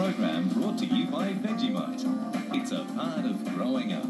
program brought to you by Vegemite. It's a part of growing up.